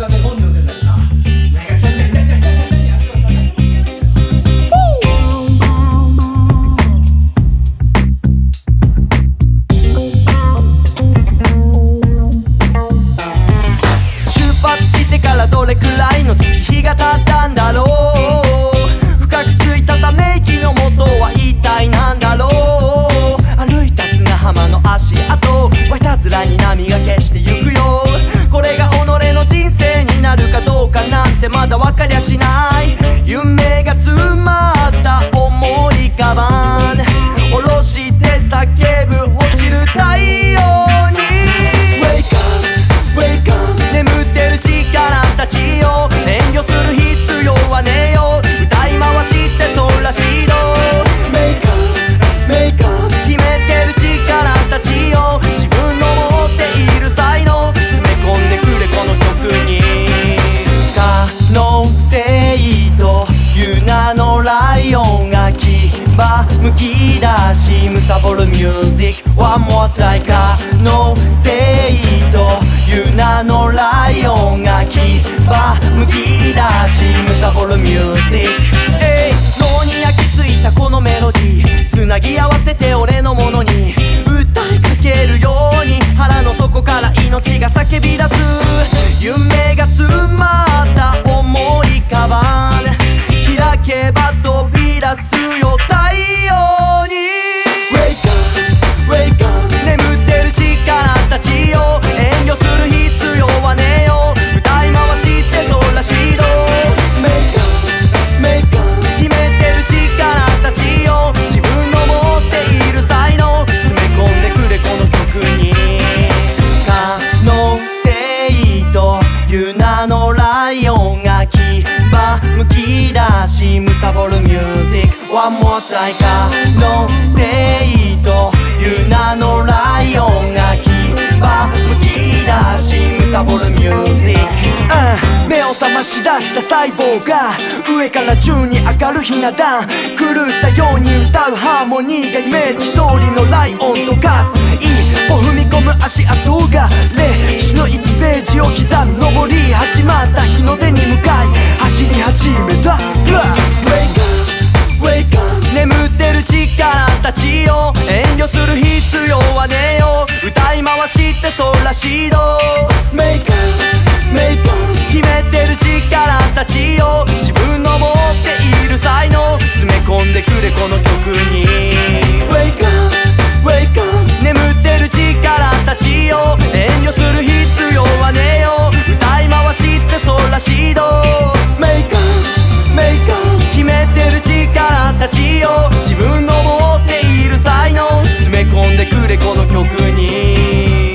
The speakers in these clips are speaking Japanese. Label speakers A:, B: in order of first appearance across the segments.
A: 下で本読んでたりさ、目がちゃんちゃんちゃんちゃんちゃんちゃんやったらさ、何も知らないよ。
B: 出発してからどれくらいの月日が経ったんだろう。深くついたため息の元は一体なんだろう。歩いた砂浜の足跡はいたずらに波が消してゆくよ。これが己の人生になるかどうかなんてまだ分かりゃしない。夢が詰まった重いカバン下ろして叫ぶ落ちる太陽に Wake up, wake up 眠ってる力たちよ。遠慮する必要はねえよ。歌い回してソラシド Make up, make up 秘めてる力たちよ。自分の持っている才能詰め込んでくれこの曲に。可能性という名のライオンが牙むき出し貪るミュージック One more time 可能性という名のライオンが牙むき出し貪るミュージック。脳に焼き付いたこのメロディーつなぎ合わせて俺のものに歌いかけるように腹の底から命が叫び出す。夢が詰まった重いカバン開けば飛び出すよ太陽に Wake up, wake up 眠ってる力たちよ。遠慮する必要はねえよ。歌い回してソラシド Make up, make up 秘めてる力たちよ。自分の持っている才能詰め込んでくれこの曲に。可能性という名のライオンが牙むき出し貪るミュージック One more time 可能性という名のライオンが牙むき出し貪るミュージック、目を覚まし出した細胞が上から順に上がるひな壇狂ったように歌うハーモニーがイメージ通りのライオンとガス一歩踏み込む足跡が歴史の1ページを刻む上り始まった日の出に向かい走り始めた Wake up, wake up 眠ってる力たちよ。遠慮する必要はねえよ。歌い回してソラシド Make up, make up 秘めてる力たちよ。自分の持っている才能詰め込んでくれこの曲に Wake up, wake up 眠ってる力たちよ。遠慮する必要はねえよ。歌い回してソラシド Make up, make up 秘めてる力たちよ。自分の持っている才能詰め込んでくれこの曲に。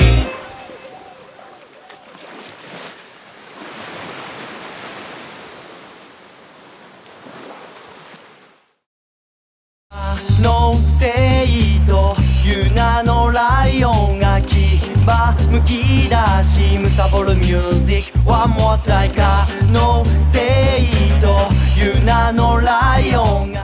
B: 可能性という名のライオンが牙むき出し貪るミュージック One more time 可能性という名のライオンが